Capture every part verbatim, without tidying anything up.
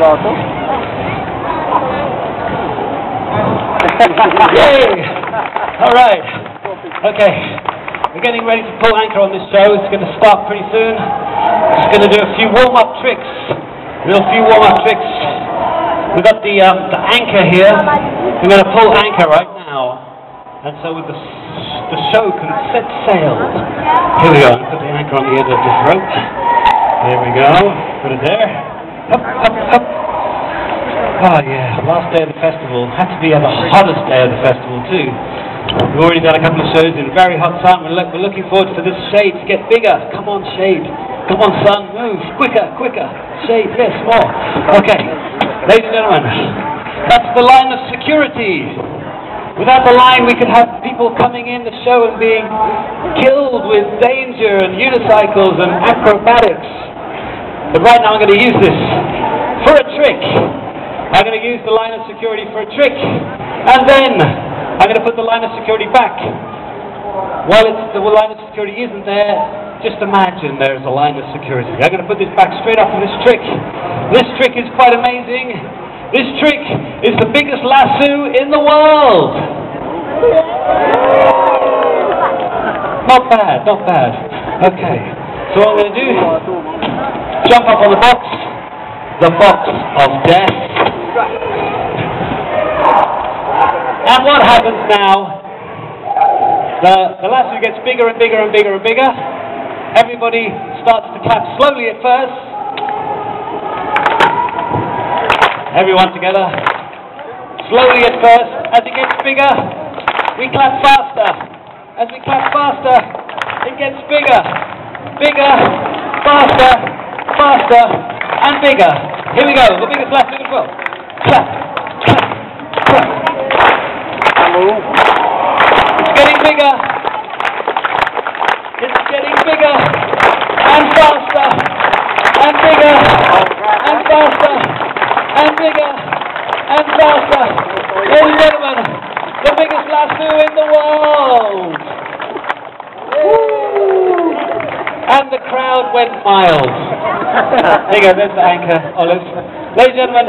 l'auto. Yay! All right. Okay. We're getting ready to pull anchor on this show. It's going to start pretty soon. Just going to do a few warm-up tricks. Real few warm-up tricks. We've got the um, the anchor here. We're going to pull anchor right now. And so with the the show can set sail. Here we go. Put the anchor on the end of this rope. There we go. Put it there. Up, up, up. Oh yeah, last day of the festival. Had to be the hottest day of the festival too. We've already done a couple of shows in very hot sun. We're, look, we're looking forward for this shade to get bigger. Come on, shade. Come on, sun. Move. Quicker, quicker. Shade, yes, more. Okay. Ladies and gentlemen, that's the line of security. Without the line, we could have people coming in the show and being killed with danger and unicycles and acrobatics. But right now I'm going to use this for a trick. I'm going to use the line of security for a trick. And then I'm going to put the line of security back. While it's, the line of security isn't there, just imagine there's a line of security. I'm going to put this back straight after this trick. This trick is quite amazing. This trick is the biggest lasso in the world. Not bad, not bad. Okay, so what I'm going to do, jump up on the box, the box of death. And what happens now? The, the lasso gets bigger and bigger and bigger and bigger. Everybody starts to clap slowly at first. Everyone together. Slowly at first. As it gets bigger, we clap faster. As we clap faster, it gets bigger. Bigger, faster, faster, and bigger. Here we go. The biggest lasso in the world. Clap, clap, clap. It's getting bigger. It's getting bigger. And faster. And bigger. And faster. And bigger. And faster. Ladies and gentlemen, the biggest lasso in the world. Woo! And the crowd went mild. There you go, there's the anchor, Olive. Ladies and gentlemen,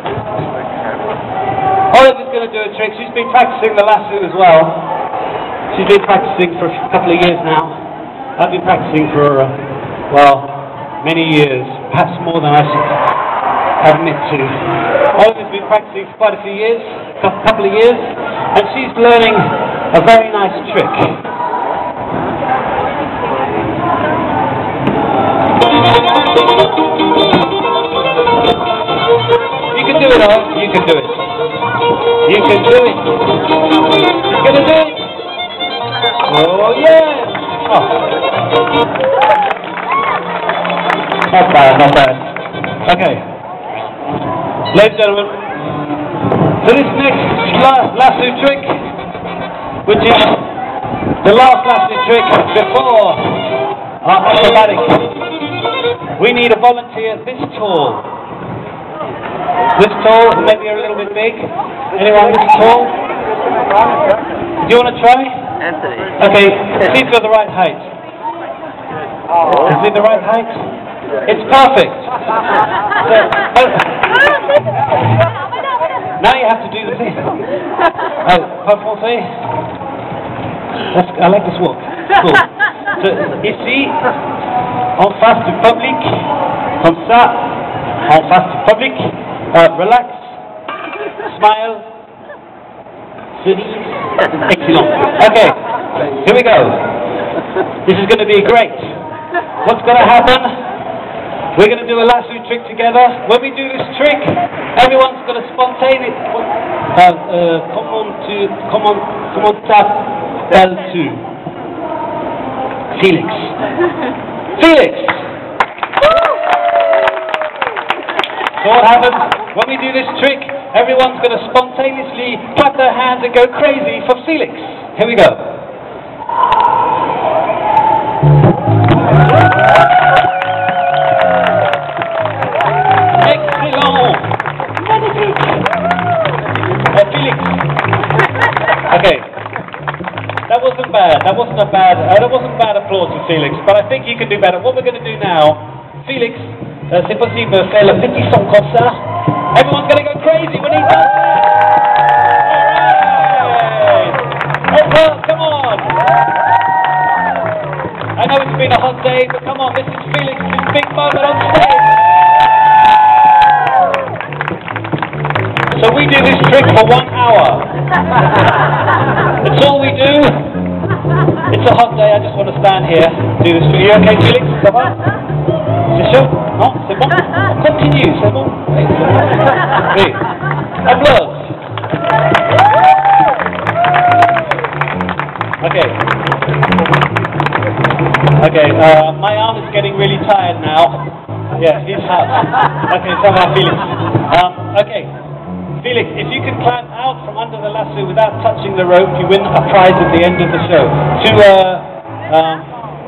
Olive is going to do a trick. She's been practicing the lasso as well. She's been practicing for a couple of years now. I've been practicing for, uh, well, many years, perhaps more than I should admit to. Olive has been practicing for quite a few years, a couple of years, and she's learning a very nice trick. You can do it, Olive. You can do it. You can do it. You're gonna do it. Oh yeah. Oh. Not bad, not bad. Okay. Ladies and gentlemen, for this next la lasso trick, which is the last lasso trick before our acrobatic, we need a volunteer this tall. This tall, maybe a little bit big. Anyone this tall? Do you want to try? Anthony. Okay, see if you're the right height. Is it the right height? It's perfect. So, oh. Now you have to do the thing. Oh, pas français? That's, I like this walk. Cool. So, ici, en face du public, comme ça, en face du public, uh, relax, smile, cerise. Excellent. Okay, here we go. This is going to be great. What's going to happen? We're going to do a lasso trick together. When we do this trick, everyone's going to spontaneously. Uh, uh, comment tu, comment, comment t'appelles-tu? Felix. Felix. So what happens? When we do this trick, everyone's going to spontaneously clap their hands and go crazy for Felix. Here we go. Excellent. Magnifique. Uh, Felix. Okay. That wasn't bad. That wasn't a bad. Uh, that wasn't bad applause for Felix. But I think you can do better. What we're going to do now, Felix, uh, c'est possible de faire le petit son comme ça. Everyone's going to go crazy when he does that. All right. Hey, well, come on. I know it's been a hot day, but come on, this is Felix's big moment on stage. So we do this trick for one hour. That's all we do. It's a hot day, I just want to stand here, do this for you. Okay, Felix, ça va? C'est chaud? Non? C'est bon? On continue, c'est bon? Oui. Oui. Applause. Okay. Okay, uh, my arm is getting really tired now. Yeah, he's hot. Okay, ça va, Felix. Um, okay. Felix, if you can climb out from under the lasso without touching the rope, you win a prize at the end of the show. To, uh, um,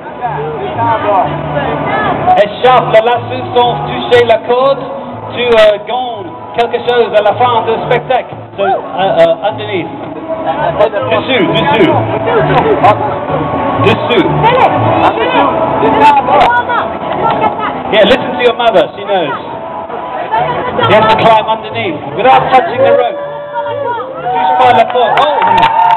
écharpe le lasso sans toucher la corde, tu uh, gagnes quelque chose à la fin du spectacle. So, uh, uh, underneath. Dessous, dessous. Dessous. Yeah, listen to your mother, she knows. You have to climb underneath without touching the rope. Touche pas la corde. Oh!